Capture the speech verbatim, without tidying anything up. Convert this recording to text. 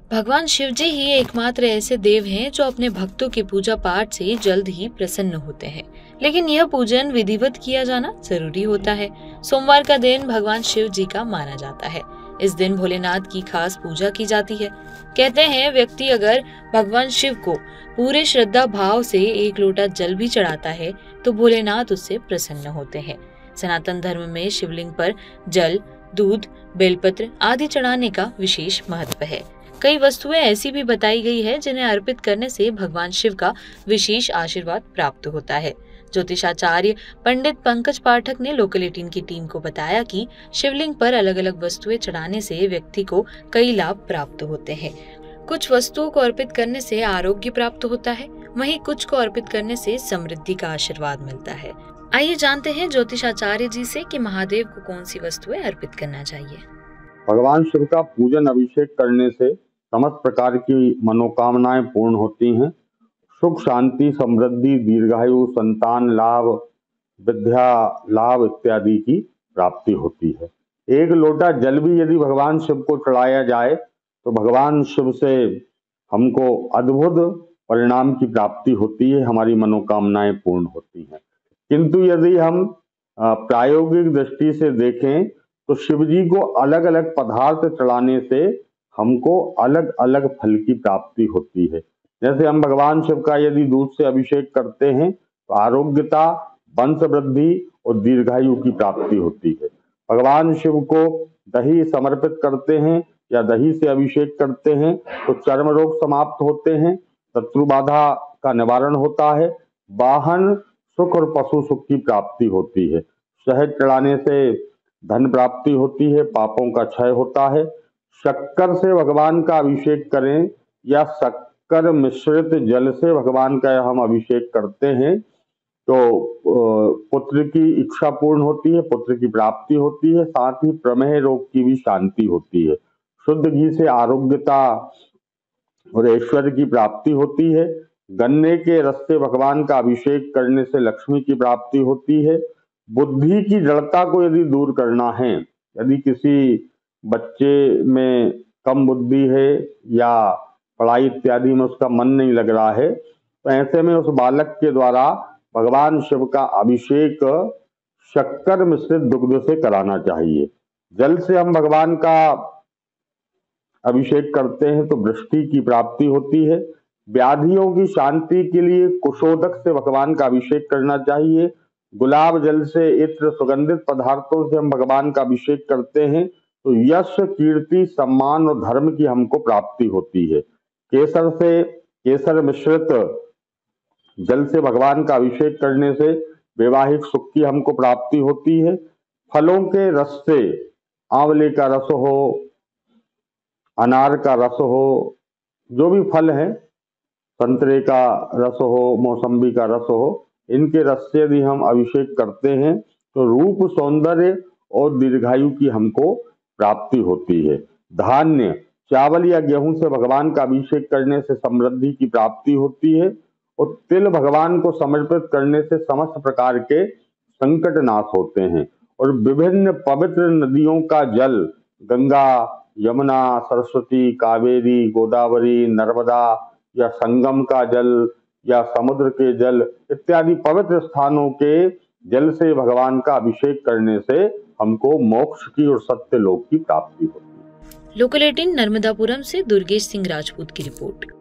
भगवान शिव जी ही एकमात्र ऐसे देव हैं जो अपने भक्तों की पूजा पाठ से जल्द ही प्रसन्न होते हैं, लेकिन यह पूजन विधिवत किया जाना जरूरी होता है। सोमवार का दिन भगवान शिव जी का माना जाता है। इस दिन भोलेनाथ की खास पूजा की जाती है। कहते हैं व्यक्ति अगर भगवान शिव को पूरे श्रद्धा भाव से एक लोटा जल भी चढ़ाता है तो भोलेनाथ उससे प्रसन्न होते हैं। सनातन धर्म में शिवलिंग पर जल, दूध, बेलपत्र आदि चढ़ाने का विशेष महत्व है। कई वस्तुएं ऐसी भी बताई गई है जिन्हें अर्पित करने से भगवान शिव का विशेष आशीर्वाद प्राप्त होता है। ज्योतिषाचार्य पंडित पंकज पाठक ने लोकल एटीन की टीम को बताया कि शिवलिंग पर अलग अलग वस्तुएं चढ़ाने से व्यक्ति को कई लाभ प्राप्त होते हैं। कुछ वस्तुओं को अर्पित करने से आरोग्य प्राप्त होता है, वहीं कुछ को अर्पित करने से समृद्धि का आशीर्वाद मिलता है। आइए जानते हैं ज्योतिषाचार्य जी से कि महादेव को कौन सी वस्तुएं अर्पित करना चाहिए। भगवान शिव का पूजन अभिषेक करने से समस्त प्रकार की मनोकामनाएं पूर्ण होती हैं। सुख, शांति, समृद्धि, दीर्घायु, संतान लाभ, विद्या लाभ इत्यादि की प्राप्ति होती है। एक लोटा जल भी यदि भगवान शिव को चढ़ाया जाए तो भगवान शिव से हमको अद्भुत परिणाम की प्राप्ति होती है, हमारी मनोकामनाएं पूर्ण होती हैं। किंतु यदि हम प्रायोगिक दृष्टि से देखें तो शिव जी को अलग अलग पदार्थ चढ़ाने से हमको अलग अलग फल की प्राप्ति होती है। जैसे हम भगवान शिव का यदि दूध से अभिषेक करते हैं तो आरोग्यता, वंश वृद्धि और दीर्घायु की प्राप्ति होती है। भगवान शिव को दही समर्पित करते हैं या दही से अभिषेक करते हैं तो चर्म रोग समाप्त होते हैं, शत्रु बाधा का निवारण होता है, वाहन सुख और पशु सुख की प्राप्ति होती है। शहद चढ़ाने से धन प्राप्ति होती है, पापों का क्षय होता है। शक्कर से भगवान का अभिषेक करें या शक्कर मिश्रित जल से भगवान का हम अभिषेक करते हैं तो पुत्र की इच्छा पूर्ण होती है, पुत्र की प्राप्ति होती है, साथ ही प्रमेह रोग की भी शांति होती है। शुद्ध घी से आरोग्यता और ऐश्वर्य की प्राप्ति होती है। गन्ने के रस से भगवान का अभिषेक करने से लक्ष्मी की प्राप्ति होती है। बुद्धि की जड़ता को यदि दूर करना है, यदि किसी बच्चे में कम बुद्धि है या पढ़ाई इत्यादि में उसका मन नहीं लग रहा है तो ऐसे में उस बालक के द्वारा भगवान शिव का अभिषेक शक्कर मिश्रित दुग्ध से कराना चाहिए। जल से हम भगवान का अभिषेक करते हैं तो वृष्टि की प्राप्ति होती है। व्याधियों की शांति के लिए कुशोदक से भगवान का अभिषेक करना चाहिए। गुलाब जल से इत्र सुगंधित पदार्थों से हम भगवान का अभिषेक करते हैं तो यश, कीर्ति, सम्मान और धर्म की हमको प्राप्ति होती है। केसर से केसर मिश्रित जल से भगवान का अभिषेक करने से वैवाहिक सुख की हमको प्राप्ति होती है। फलों के रस से आंवले का रस हो, अनार का रस हो, जो भी फल है, संतरे का रस हो, मौसम्बी का रस हो, इनके रस से यदि हम अभिषेक करते हैं तो रूप, सौंदर्य और दीर्घायु की हमको प्राप्ति होती है। धान्य, चावल या गेहूं से भगवान का अभिषेक करने से समृद्धि की प्राप्ति होती है और तिल भगवान को समर्पित करने से समस्त प्रकार के संकट नाश होते हैं। और विभिन्न पवित्र नदियों का जल, गंगा, यमुना, सरस्वती, कावेरी, गोदावरी, नर्मदा या संगम का जल या समुद्र के जल इत्यादि पवित्र स्थानों के जल से भगवान का अभिषेक करने से हमको मोक्ष की और सत्य लोक की प्राप्ति होती है। लोकल एटीन नर्मदापुरम से दुर्गेश सिंह राजपूत की रिपोर्ट।